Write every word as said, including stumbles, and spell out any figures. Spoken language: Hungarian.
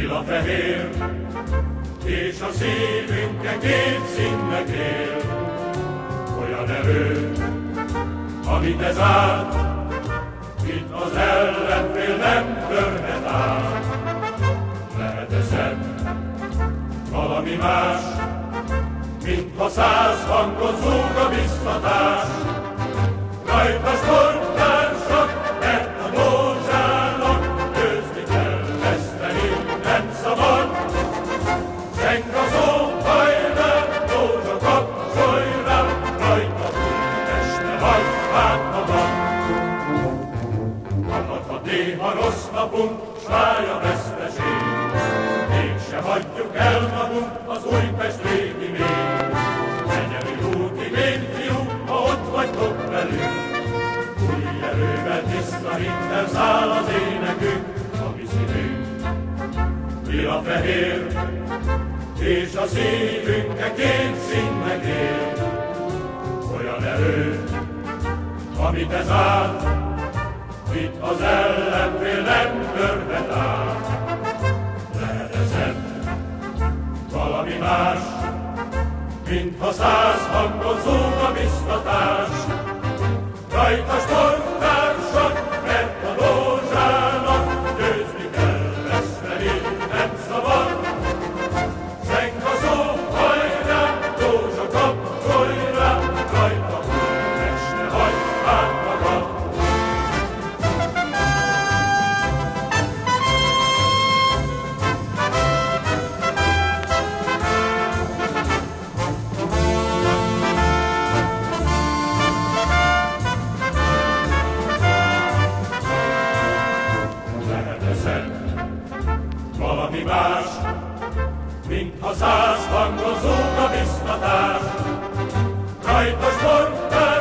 Lila fehér, és a szívünkben két színnek él. Olyan erő, amit ez át, itt az ellenfél nem törhet át. Lehet-e szebb, valami más, mintha száz hangon zúg a biztatás. Rajta sporttársak, mert a Dózsának győzni kell, veszteni nem szabad. Zseng a szó, hajrá, Dózsa kapcsolj rá, rajta Újpest, ne hagyd át magad. Maradhat néha rossz napunk, s fáj a veszteség, mégse hagyjuk el magunk az Újpest régi még. Menjünk útig, én fiú, ha ott vagytok velünk, új erővel tiszta hittel száll az énekünk, a mi szívünk. Lila fehér, és a szívünkkel két színnek él. Olyan erő, amit ez át, itt az ellenfél nem törhet át. Lehet-e szebb, valami más, mintha száz hangon zúg a biztatás. Rajta sporttársak, mert a Dózsának győzni kell, veszteni nem szabad. Zseng a szó, hajrá, Dózsa kapcsolj rá, rajta Újpest, ne hagyd át magad. Valami más, mintha száz hangon zúg a biztatás. Rajta sporttársak,